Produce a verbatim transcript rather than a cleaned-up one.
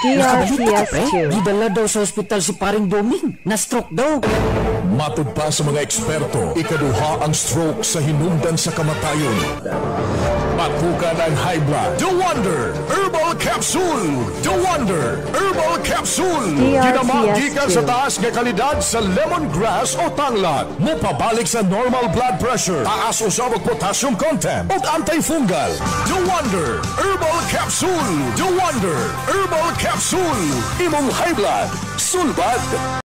D R P S two. Gidala daw sa ospital si paring Doming. Na-stroke daw. Matud pa sa mga eksperto, ikaduha ang stroke sa hinungdan sa kamatayon. Patukan ang high blood. The Wonder Herbal Capsule. The Wonder Herbal Capsule. D R P S Ginamagikan sa two. taas nga kalidad sa lemongrass o tanglad. Mupabalik sa normal blood pressure. Taas usab og potassium content ug antifungal. The Wonder Herbal Capsule. The Wonder Herbal Capsule. Imong high blood sulbad.